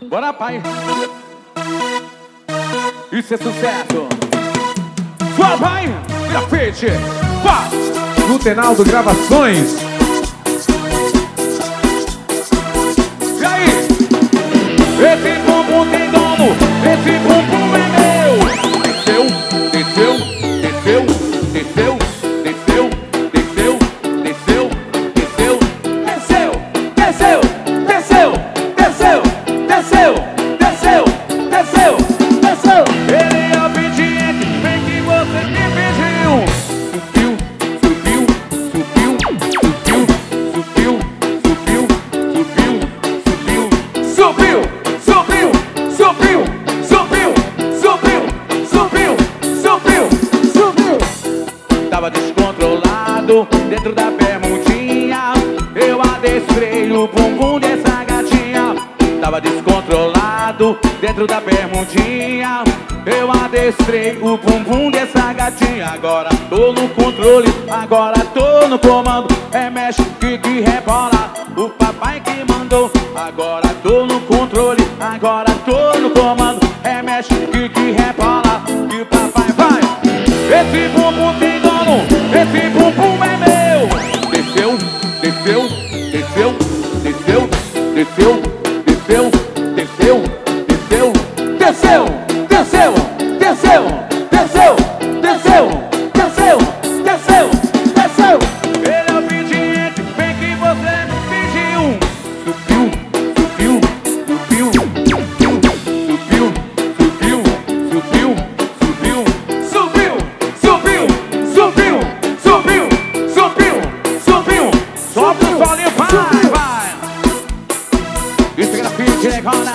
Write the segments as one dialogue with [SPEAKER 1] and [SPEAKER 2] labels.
[SPEAKER 1] Bora, pai. Isso é sucesso. Sua pai, grafite. Vá.
[SPEAKER 2] Lutenaldo Gravações.
[SPEAKER 1] E aí? Esse bumbum tem dono. Esse bumbum é meu. Desceu, desceu, desceu, desceu, desceu, desceu, desceu, desceu, desceu, desceu, desceu, desceu, desceu, desceu, desceu, desceu. Ele é obediente, vem que você me pediu. Subiu, subiu, subiu, subiu, subiu, subiu, subiu, subiu, subiu, subiu, subiu, subiu, subiu, subiu, subiu. Tava descontrolado dentro da bermudinha. Eu adestrei o bumbum dessa gatinha. Tava descontrolado dentro da bermudinha. Eu adestrei o bumbum dessa gatinha. Agora tô no controle, agora tô no comando. É mexe, que rebola, o papai que mandou. Agora tô no controle, agora tô no comando. É mexe, que rebola, que o papai vai. Esse bumbum tem dono, esse bumbum é meu. Desceu, desceu, desceu, desceu, desceu, desceu, desceu, desceu, desceu, desceu, desceu, desceu, desceu, desceu, desceu, desceu. Ele é obediente, vem que você me pediu. Subiu, subiu, subiu, subiu, subiu, subiu, subiu, subiu, subiu, subiu, subiu, subiu, subiu. Sobe o solinho, vai, vai. Isso é grafite, negona.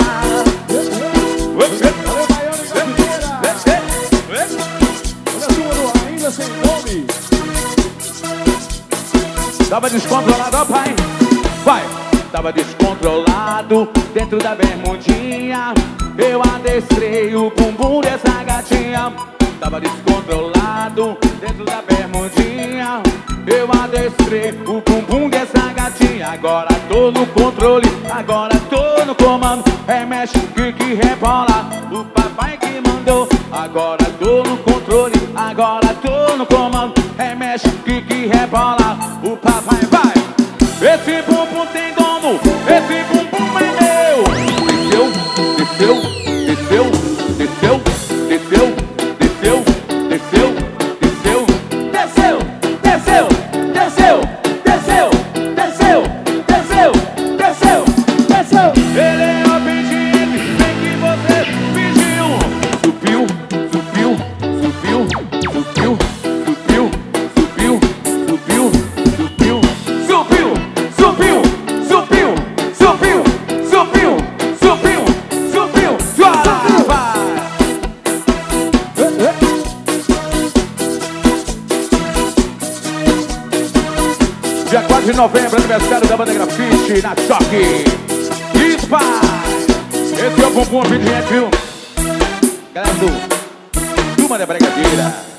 [SPEAKER 1] Tava descontrolado, ó pai, vai. Tava descontrolado dentro da bermudinha. Eu adestrei o bumbum dessa gatinha. Tava descontrolado dentro da bermudinha. Eu adestrei o bumbum dessa gatinha. Agora tô no controle, agora tô no comando. É mexe, que rebola, o papai que mandou. Agora tô no controle, agora tô no comando. É mexe, que rebola, o papai vai. Esse bumbum tem dono, esse bumbum é meu. Desceu, desceu, desceu, desceu, desceu, desceu, desceu, desceu, desceu, desceu, desceu, desceu, desceu, desceu, desceu, desceu. Ele é obediente, vem que você pediu. Subiu, subiu, subiu, subiu, subiu, subiu, subiu, subiu, subiu, subiu, subiu, subiu, subiu, subiu, subiu. Chora, vai. Dia 4 de novembro, aniversário da banda Grafite na Choque. Isso, pai. Esse é o bumbum obediente, viu? Galera do Turma da Bregadeira.